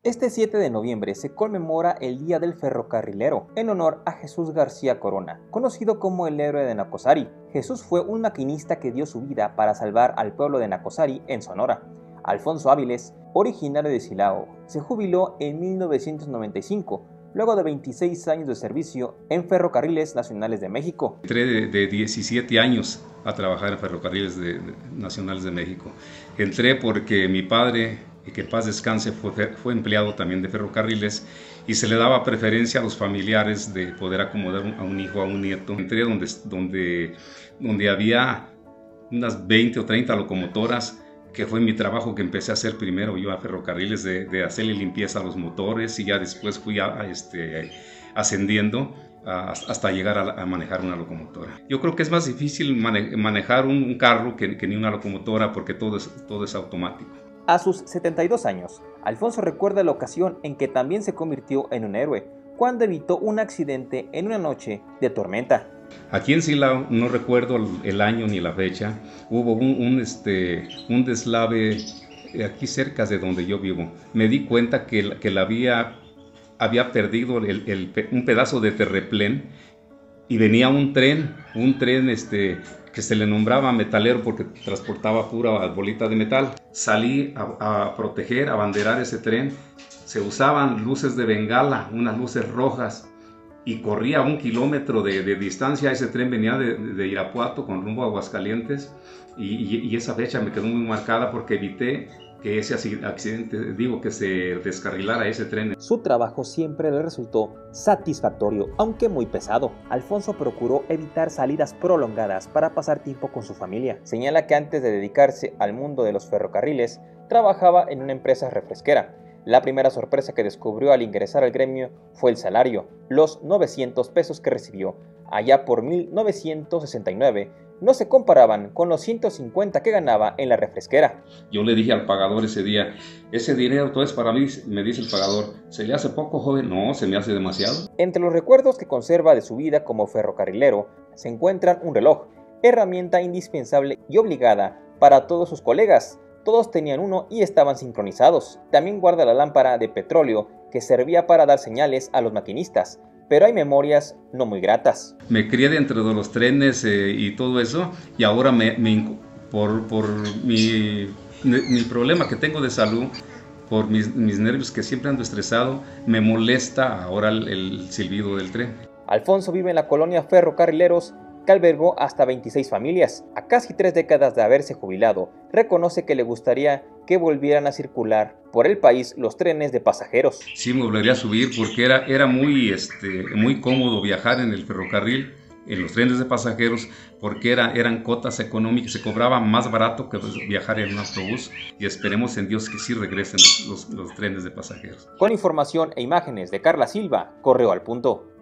Este 7 de noviembre se conmemora el Día del Ferrocarrilero, en honor a Jesús García Corona, conocido como el héroe de Nacozari. Jesús fue un maquinista que dio su vida para salvar al pueblo de Nacozari, en Sonora. Alfonso Áviles, originario de Silao, se jubiló en 1995, luego de 26 años de servicio en Ferrocarriles Nacionales de México. Entré de 17 años a trabajar en Ferrocarriles Nacionales de México. Entré porque mi padre, y que en paz descanse, fue empleado también de ferrocarriles y se le daba preferencia a los familiares de poder acomodar a un hijo, a un nieto. Entré donde había unas 20 o 30 locomotoras, que fue mi trabajo que empecé a hacer primero yo a ferrocarriles, de hacerle limpieza a los motores, y ya después fui ascendiendo hasta llegar a manejar una locomotora. Yo creo que es más difícil manejar un carro que ni una locomotora, porque todo es automático. A sus 72 años, Alfonso recuerda la ocasión en que también se convirtió en un héroe, cuando evitó un accidente en una noche de tormenta. Aquí en Silao, no recuerdo el año ni la fecha, hubo un deslave aquí cerca de donde yo vivo. Me di cuenta que había perdido un pedazo de terraplén, y venía un tren que se le nombraba metalero porque transportaba pura bolita de metal. Salí a proteger, a abanderar ese tren. Se usaban luces de bengala, unas luces rojas, y corría 1 kilómetro de distancia. Ese tren venía de Irapuato con rumbo a Aguascalientes, y esa fecha me quedó muy marcada porque evité que ese accidente, que se descarrilara ese tren. Su trabajo siempre le resultó satisfactorio, aunque muy pesado. Alfonso procuró evitar salidas prolongadas para pasar tiempo con su familia. Señala que antes de dedicarse al mundo de los ferrocarriles, trabajaba en una empresa refresquera. La primera sorpresa que descubrió al ingresar al gremio fue el salario. Los 900 pesos que recibió allá por 1969 no se comparaban con los 150 que ganaba en la refresquera. Yo le dije al pagador ese día: ese dinero todo es para mí. Me dice el pagador: ¿se le hace poco, joven? No, se me hace demasiado. Entre los recuerdos que conserva de su vida como ferrocarrilero se encuentran un reloj, herramienta indispensable y obligada para todos sus colegas. Todos tenían uno y estaban sincronizados. También guarda la lámpara de petróleo que servía para dar señales a los maquinistas. Pero hay memorias no muy gratas. Me crié dentro de los trenes y todo eso, y ahora por mi problema que tengo de salud, por mis nervios, que siempre ando estresado, me molesta ahora el silbido del tren. Alfonso vive en la colonia Ferrocarrileros, que albergó hasta 26 familias. A casi 3 décadas de haberse jubilado, reconoce que le gustaría que volvieran a circular por el país los trenes de pasajeros. Sí, me volvería a subir, porque era muy cómodo viajar en el ferrocarril, en los trenes de pasajeros, porque eran cotas económicas, se cobraba más barato que viajar en un autobús, y esperemos en Dios que sí regresen los trenes de pasajeros. Con información e imágenes de Carla Silva, Correo al Punto.